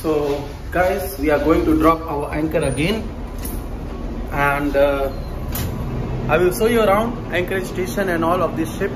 So guys, we are going to drop our anchor again, and I will show you around anchorage station and all of this ship.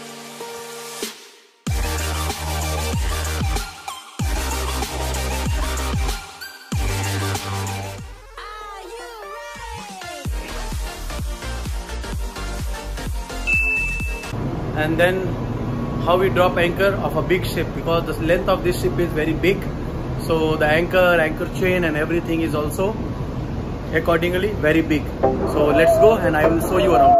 And then how we drop anchor of a big ship, because the length of this ship is very big, so the anchor chain and everything is also accordingly very big. So let's go and I will show you around.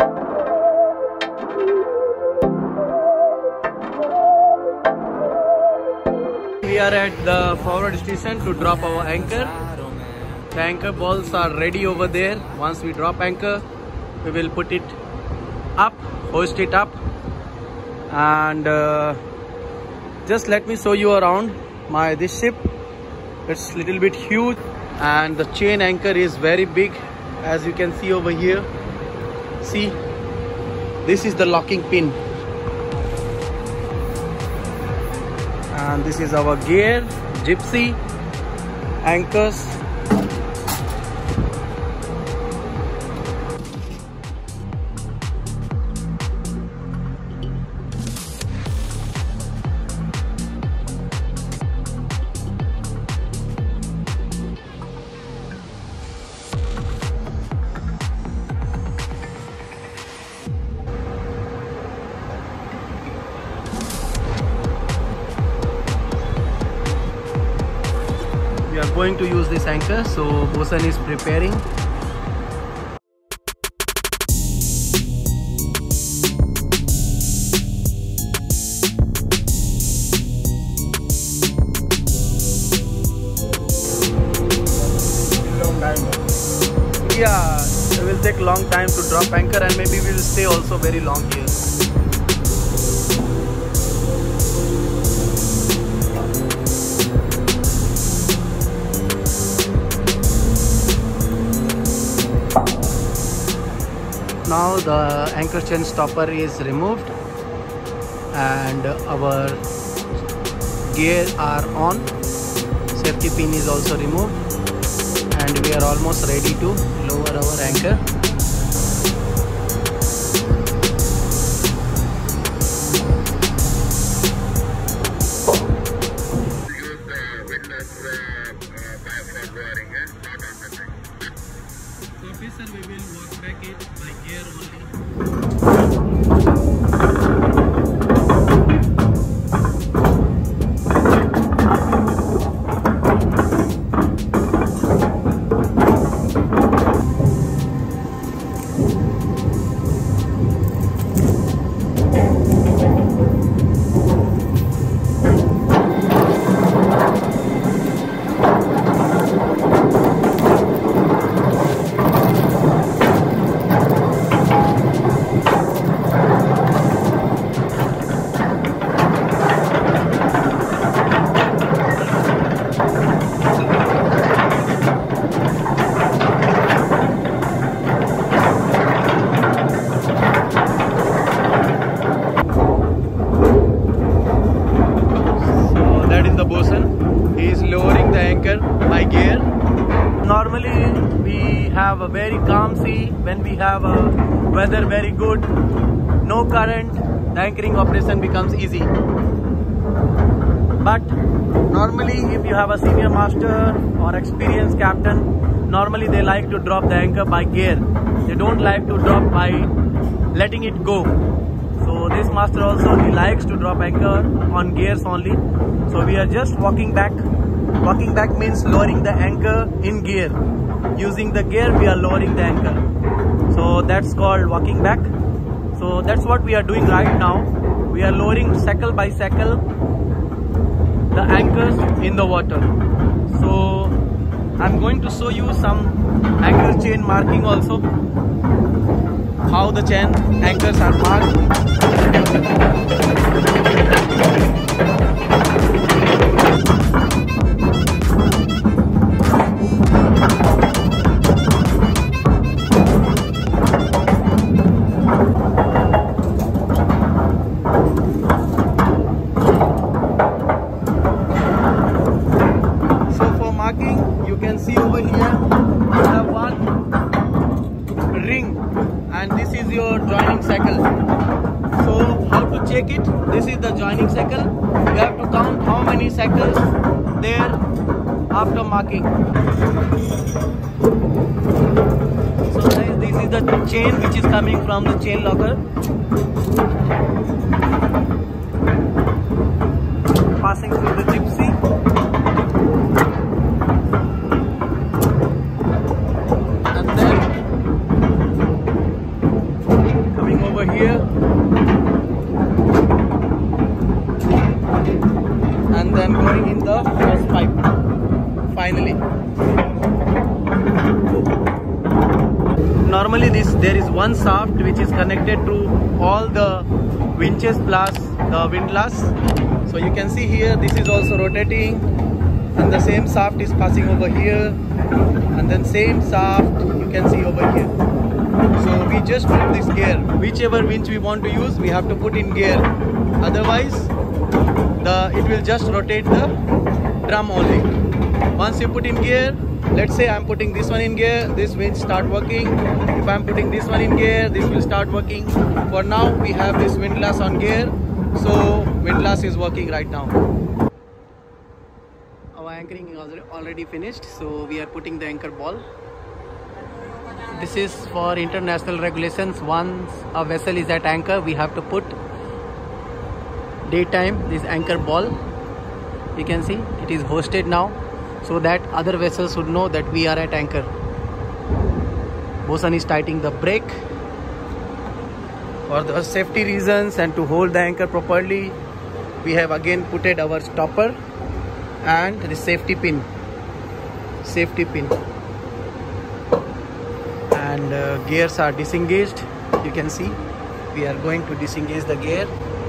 We are at the forward station to drop our anchor. The anchor balls are ready over there. Once we drop anchor, we will put it up, hoist it up, and just let me show you around this ship. It's little bit huge, and the chain anchor is very big, as you can see over here. See, this is the locking pin, and this is our gear, gypsy, anchors. We are going to use this anchor, so bosun is preparing. Yeah, it will take long time to drop anchor, and maybe we will stay also very long here. Now the anchor chain stopper is removed and our gears are on. Safety pin is also removed, and we are almost ready to lower our anchor. So officer, we will walk back it by gear only. By gear. Normally we have a very calm sea when we have a weather very good, no current, the anchoring operation becomes easy. But normally if you have a senior master or experienced captain, normally they like to drop the anchor by gear. They don't like to drop by letting it go. So this master also, he likes to drop anchor on gears only. So we are just walking back. Walking back means lowering the anchor in gear. Using the gear, we are lowering the anchor. So that's called walking back. So that's what we are doing right now. We are lowering shackle by shackle the anchors in the water. So I'm going to show you some anchor chain marking also. How the chain anchors are marked. can see over here, you have one ring, and this is your joining circle. So how to check it? This is the joining circle. You have to count how many circles there after marking. So this is the chain which is coming from the chain locker. Passing through the gypsy. And then coming over here. And then going in the first pipe. Finally. Normally there is one shaft which is connected to all the winches plus the windlass. So you can see here this is also rotating, and the same shaft is passing over here, and then same shaft you can see over here. So we just put this gear. Whichever winch we want to use, we have to put in gear. Otherwise it will just rotate the drum only. Once you put in gear, let's say I'm putting this one in gear, this winch start working. If I'm putting this one in gear, this will start working. For now we have this windlass on gear, so windlass is working right now. Our anchoring is already finished, so we are putting the anchor ball. This is for international regulations. Once a vessel is at anchor, we have to put daytime this anchor ball. You can see it is hoisted now, so that other vessels would know that we are at anchor. Bosun is tightening the brake. For the safety reasons and to hold the anchor properly, we have again put our stopper and the safety pin. And gears are disengaged. You can see we are going to disengage the gear.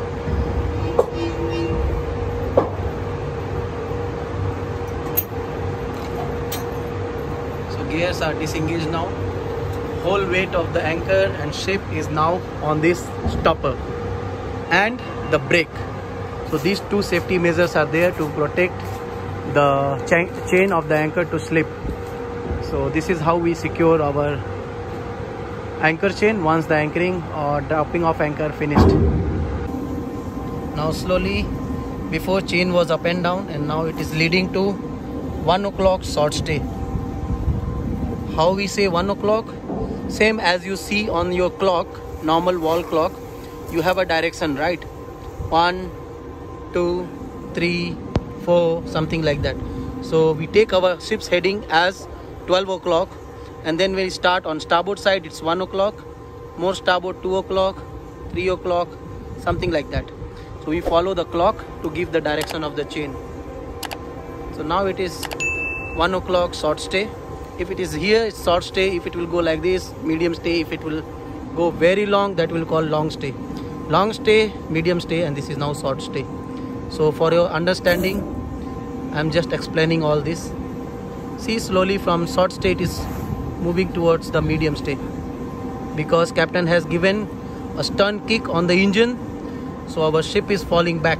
Gears are disengaged now. Whole weight of the anchor and ship is now on this stopper and the brake. So these two safety measures are there to protect the chain of the anchor to slip. So this is how we secure our anchor chain once the anchoring or dropping off anchor finished. Now slowly, before chain was up and down, and now it is leading to 1 o'clock short stay. How we say 1 o'clock? Same as you see on your clock, normal wall clock, you have a direction, right? 1, 2, 3, 4, something like that. So we take our ship's heading as 12 o'clock, and then when we start on starboard side, it's 1 o'clock, more starboard 2 o'clock, 3 o'clock, something like that. So we follow the clock to give the direction of the chain. So now it is 1 o'clock short stay. If it is here, it's short stay. If it will go like this, medium stay. If it will go very long, that will call long stay. Long stay, medium stay, and this is now short stay. So for your understanding, I'm just explaining all this. See, slowly from short stay it is moving towards the medium stay, because captain has given a stern kick on the engine, so our ship is falling back.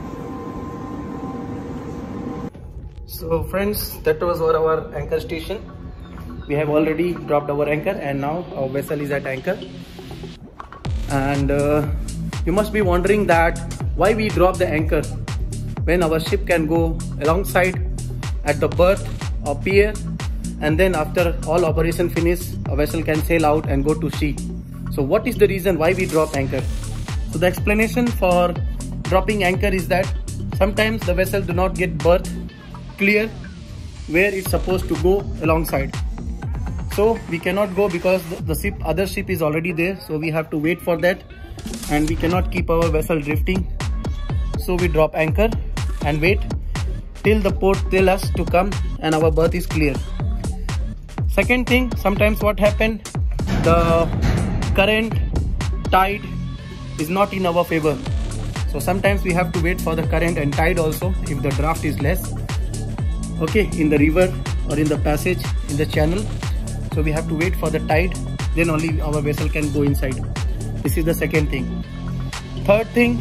So friends, that was our anchor station. We have already dropped our anchor, and now our vessel is at anchor. And you must be wondering that why we drop the anchor when our ship can go alongside at the berth or pier, and then after all operation finish, a vessel can sail out and go to sea. So what is the reason why we drop anchor? So the explanation for dropping anchor is that sometimes the vessel do not get berth clear where it's supposed to go alongside. So we cannot go because the other ship is already there, so we have to wait for that, and we cannot keep our vessel drifting. So we drop anchor and wait till the port tell us to come and our berth is clear. Second thing, sometimes what happened, the current, tide is not in our favor. So sometimes we have to wait for the current and tide also if the draft is less, okay, in the river or in the passage in the channel. So we have to wait for the tide, then only our vessel can go inside. This is the second thing. Third thing,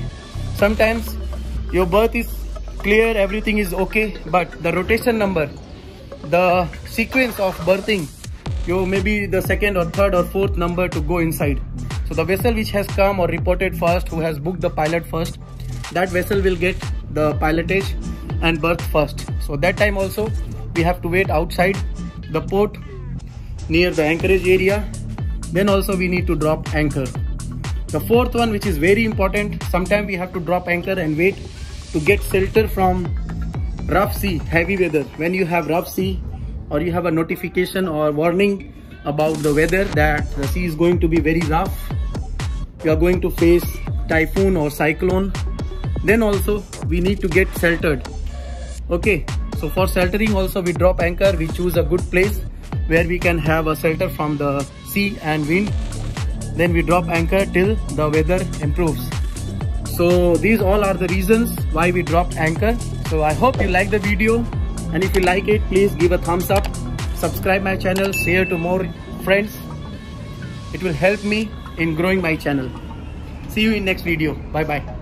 sometimes your berth is clear, everything is okay, but the rotation number, the sequence of berthing, you may be the second or third or fourth number to go inside. So the vessel which has come or reported first, who has booked the pilot first, that vessel will get the pilotage and berth first. So that time also we have to wait outside the port near the anchorage area. Then also we need to drop anchor. The fourth one, which is very important, sometimes we have to drop anchor and wait to get shelter from rough sea, heavy weather. When you have rough sea or you have a notification or warning about the weather that the sea is going to be very rough, you are going to face typhoon or cyclone, then also we need to get sheltered. Okay, so for sheltering also we drop anchor. We choose a good place where we can have a shelter from the sea and wind. Then we drop anchor till the weather improves. So these all are the reasons why we drop anchor. So I hope you like the video, and if you like it, please give a thumbs up, subscribe my channel, share to more friends. It will help me in growing my channel. See you in next video. Bye bye.